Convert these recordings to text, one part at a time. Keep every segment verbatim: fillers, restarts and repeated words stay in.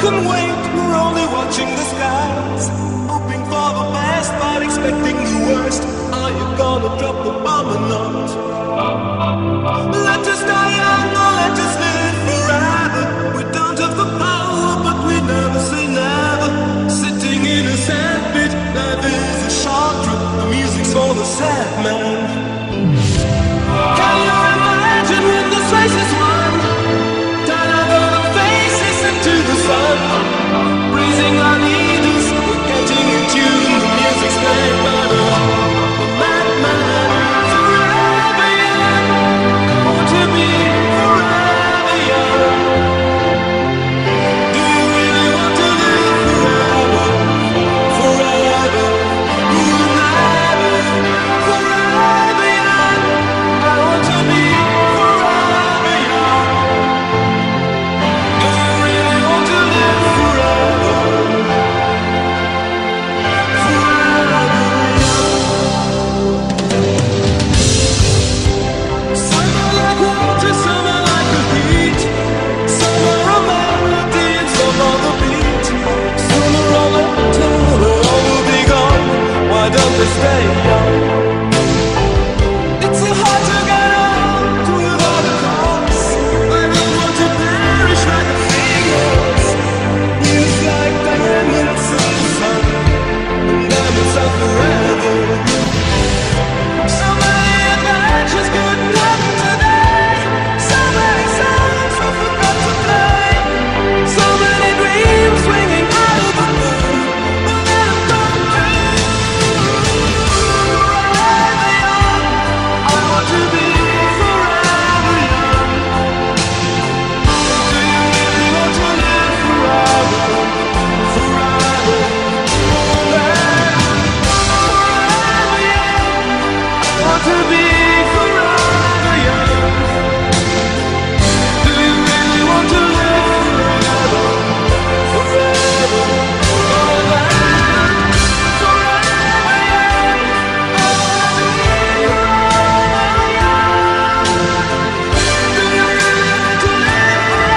can wait, we're only watching the skies, hoping for the best but expecting the worst. Are you gonna drop the bomb or not? Let us die young or let us live forever. We don't have the power but we never say never. Sitting in a sandpit, life is a short trip. The music's for the sad man. Can you imagine when this race is won? Turn over the faces into the sun, raising our needles, we're getting in tune. The music's played by the, the madman. Forever young, I want to be forever young. Do you really want to live forever? Forever, forever, forever young. I want to be forever young. Do you really want to live forever? Forever young. Some are like water, some are like a heat. Some are a melody and some are the beat. Sooner or later they'll all be gone. Why don't they stay young? It's so hard to get old without a cause. I don't want to perish like a fingers. Youth like diamonds in the sun, and diamonds are forever. So many adventures couldn't happen today. So many songs I forgot to play. So many dreams swinging out of the blue. But let 'em come true. Forever young, I want to be forever young. Do you really want to live forever? Forever, forever, forever young. I want to be forever young. Do you really want to live forever? Forever, forever, forever young. I want to be forever young. Do you really want to live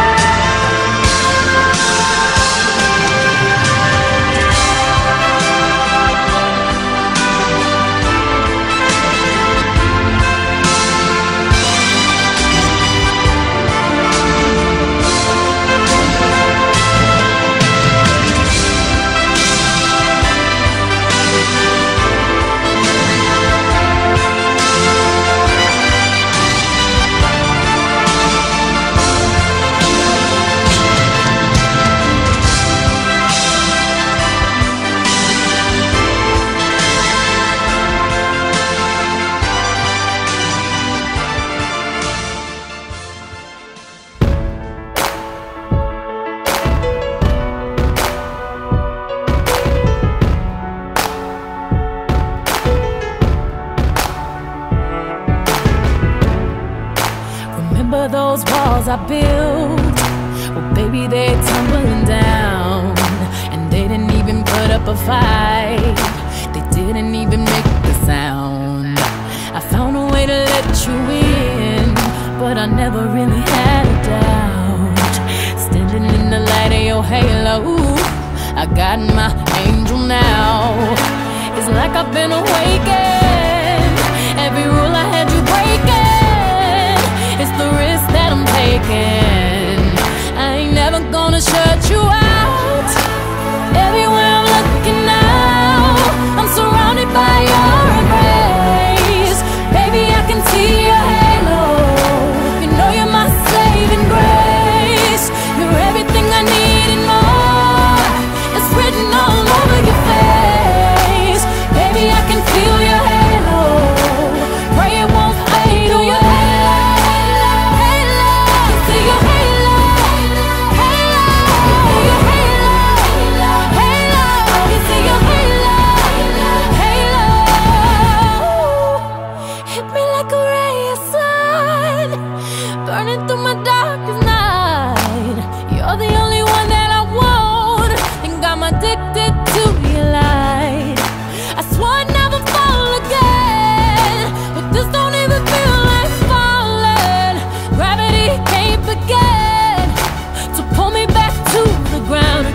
Remember those walls I built? Well, baby, they're tumbling down. And they didn't even put up a fight. They didn't even make a sound. I found a way to let you in, but I never really had a doubt. Standing in the light of your halo, I got my angel now. It's like I've been awakened. Every rule I had you breaking, it's the risk that I'm taking. I ain't never gonna shut you out. Everywhere I'm looking now, I'm surrounded by your embrace. Baby, I can see your halo. You know you're my saving grace. You're everything I need and more. It's written all over your face. Baby, I can feel your halo. Pray it won't fade away. See your halo, halo, your halo, halo. You see your halo, halo. Hit me like a ray of sun, burning through my darkest night. You're the only one that I want, and I'm addicted to your light. I swore I'd never fall again, but this don't even feel like falling. Gravity can't begin to pull me back to the ground.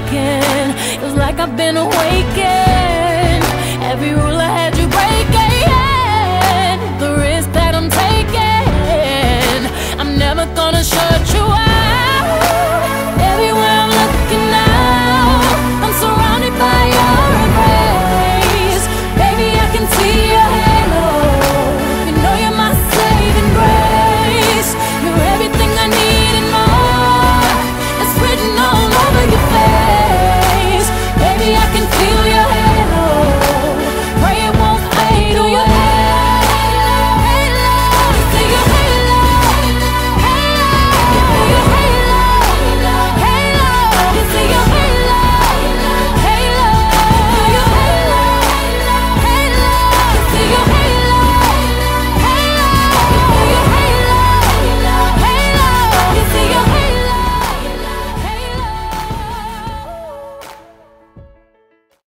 I've been awakened. Every rule